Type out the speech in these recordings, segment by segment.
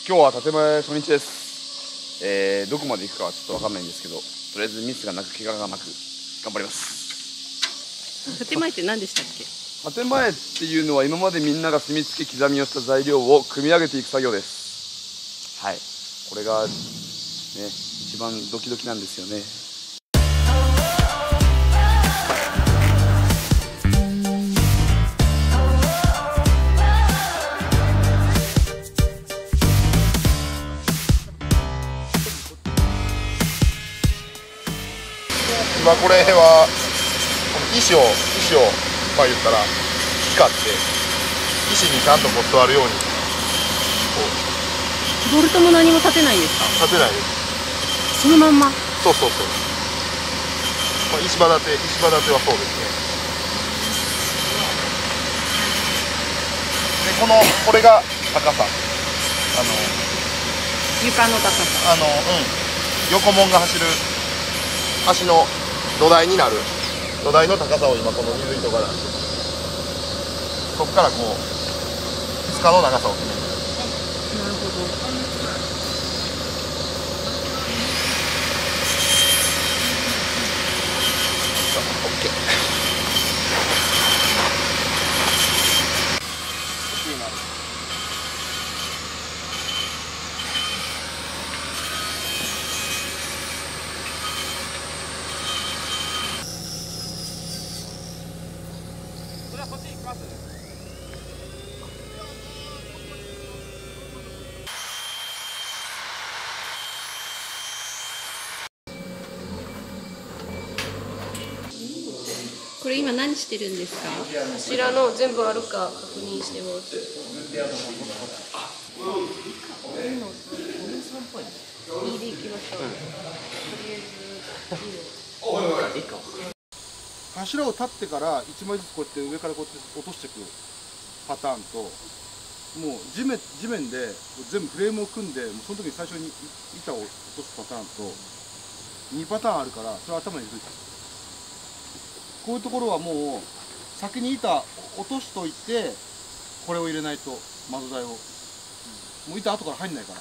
今日は建前初日です。どこまで行くかはちょっと分かんないんですけど、とりあえずミスがなく怪我がなく頑張ります。 建前って何でしたっけ？ 建前っていうのは今までみんなが住み付け刻みをした材料を組み上げていく作業です。はい、これがね一番ドキドキなんですよね。 今これは石をまあ言ったら光って石にちゃんとボットあるようにボルトも何も立てないんですか？ 立てないです。 そのまんま。 そうそうそう、まあ、石場立てはそうですね。でこれが高さ、 床の高さ、 横門が走る足の土台になる土台の高さを今この水糸からそこからこう塚の長さを決める。 なるほど。 こっち行きます。 これ今何してるんですか？ 柱の全部あるか確認してます。2でいきましょう。とりあえず柱を立ってから1枚ずつこうやって上からこうやって落としていくパターンと、もう地面で全部フレームを組んで、もうその時に最初に板を落とすパターンと2パターンあるから、それを頭に入れといて。こういうところはもう先に板落としといて、これを入れないと窓台をもう板後から入んないから。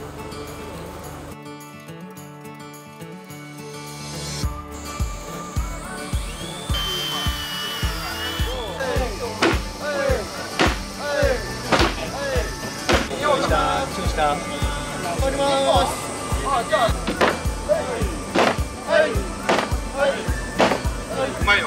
終わります。 うまいよ。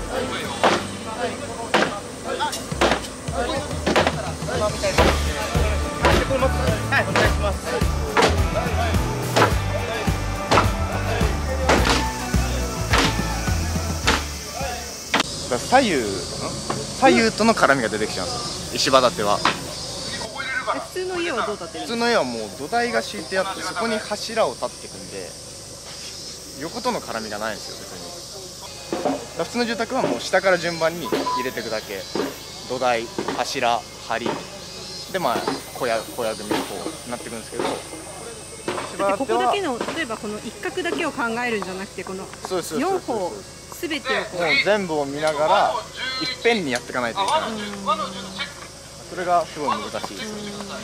左右との絡みが出てきちゃうんですよ、石場建ては。 普通の家はどう建てるんですか？ 普通の家はもう土台が敷いてあって、そこに柱を立っていくんで横との絡みがないんですよ別に。だから普通の住宅はもう下から順番に入れていくだけ。土台、柱、梁でまあ小屋組にこうなっていくんですけど、 だってここだけの、例えばこの一角だけを考えるんじゃなくて、この4方すべてをこうもう全部を見ながらいっぺんにやっていかないといけない。それがすごい難しいです。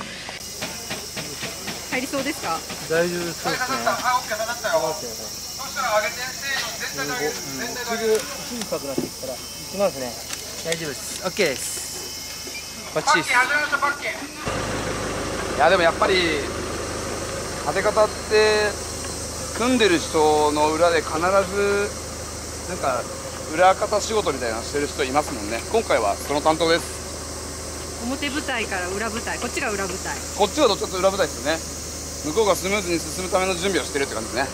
入りそうですか？ 大丈夫そうですね。すぐ小さくなってきたら行きますね。大丈夫です。OK です。バッチリです。 いやでもやっぱり建て方って組んでる人の裏で必ずなんか裏方仕事みたいなのしてる人いますもんね。今回はその担当です。 表舞台から裏舞台、こっちが裏舞台。 こっちはどっちかというと裏舞台ですよね。向こうがスムーズに進むための準備をしてるって感じですね。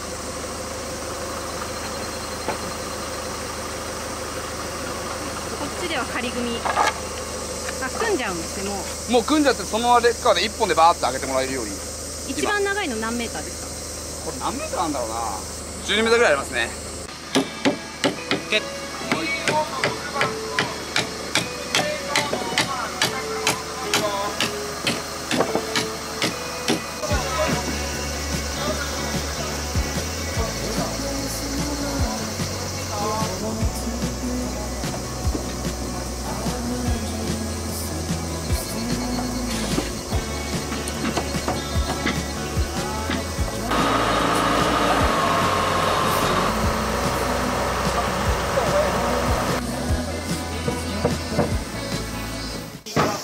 こっちでは仮組組んじゃうんですね。 もう組んじゃって、そのレッカーで1本でバーって上げてもらえるように。 一番長いの何メーターですか？ これ何メーターなんだろうな。12メーターぐらいありますね。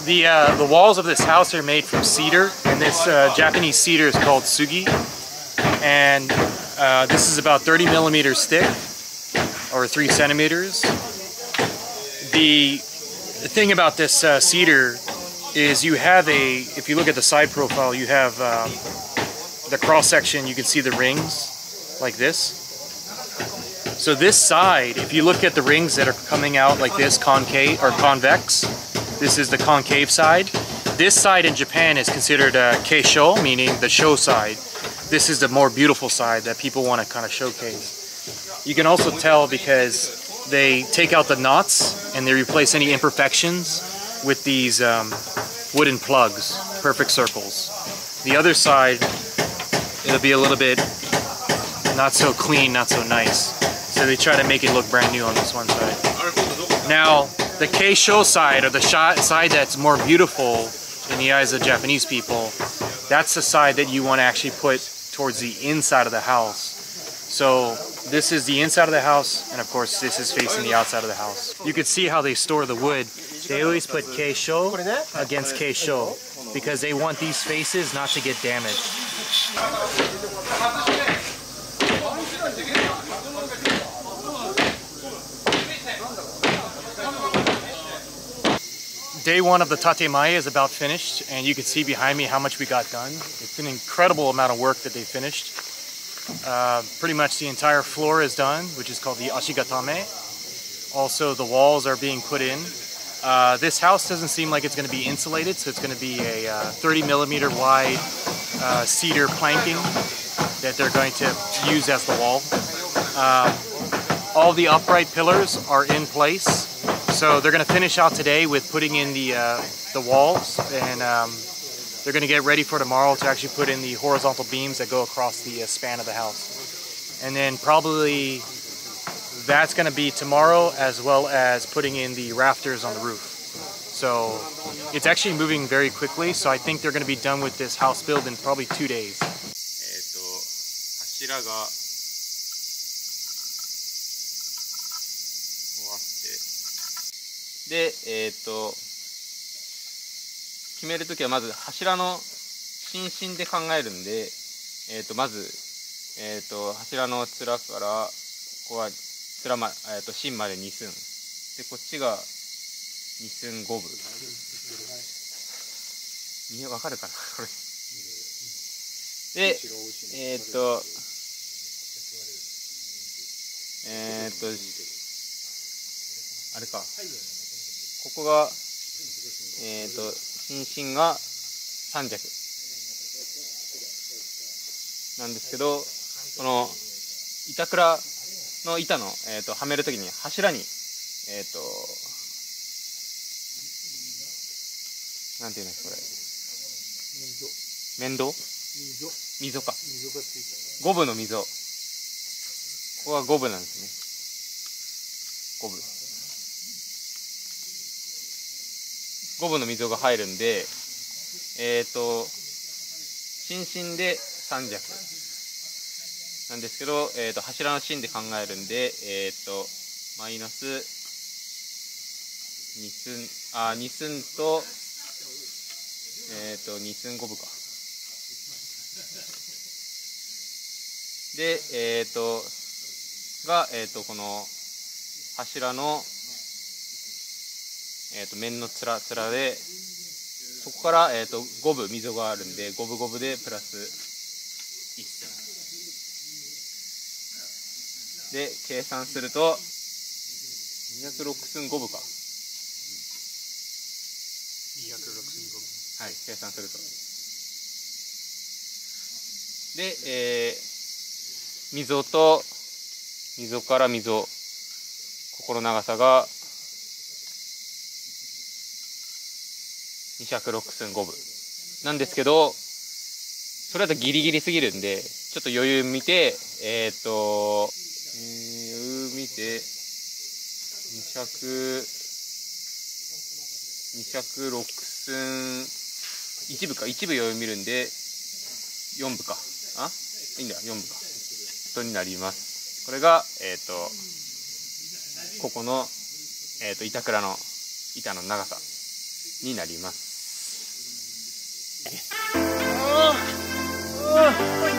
The walls of this house are made from cedar, and this Japanese cedar is called sugi. And this is about 30 millimeters thick, or 3 centimeters. The thing about this cedar is you have if you look at the side profile, you have the cross section, you can see the rings like this. So this side, if you look at the rings that are coming out like this, concave or convex, this is the concave side. This side in Japan is considered keisho, meaning the show side. This is the more beautiful side that people want to kind of showcase. You can also tell because they take out the knots and they replace any imperfections with these wooden plugs, perfect circles. The other side, it'll be a little bit not so clean, not so nice. So they try to make it look brand new on this one side. Now, the keisho side, or the side that's more beautiful in the eyes of Japanese people, that's the side that you want to actually put towards the inside of the house. So this is the inside of the house, and of course this is facing the outside of the house. You can see how they store the wood. They always put keisho against keisho because they want these faces not to get damaged. Day one of the tatemae is about finished, and you can see behind me how much we got done. It's an incredible amount of work that they finished. Pretty much the entire floor is done, which is called the ashigatame. Also, the walls are being put in. This house doesn't seem like it's going to be insulated, so it's going to be a 30 millimeter wide cedar planking that they're going to use as the wall. All the upright pillars are in place. So they're going to finish out today with putting in the walls, and they're going to get ready for tomorrow to actually put in the horizontal beams that go across the span of the house. And then probably that's going to be tomorrow, as well as putting in the rafters on the roof. So it's actually moving very quickly, so I think they're going to be done with this house build in probably 2 days. で、決めるときはまず柱の心身で考えるんで、まず、柱の面からここは芯まで2寸で、こっちが2寸5分。わかるかなこれ。で、あれか。ここが、心身が3尺なんですけど、この板倉の板の、はめるときに柱に、なんていうんですかこれ、面倒？溝か。5分の溝。ここが5分なんですね。5分。5分の溝が入るんで、心身で3尺なんですけど、柱の芯で考えるんで、マイナス2寸と、2寸5分か。で、この柱の面の面で、そこから、5分溝があるんで、5分5分でプラス1寸で計算すると206寸5分か。206寸5分。はい、計算すると。で、溝から溝、ここの長さが206寸5分なんですけど、それだとギリギリすぎるんで、ちょっと余裕見て、余裕見て206寸1部か、1部余裕見るんで4部か、いいんだ、4部かとになります。これがここの板倉の板の長さになります。 これ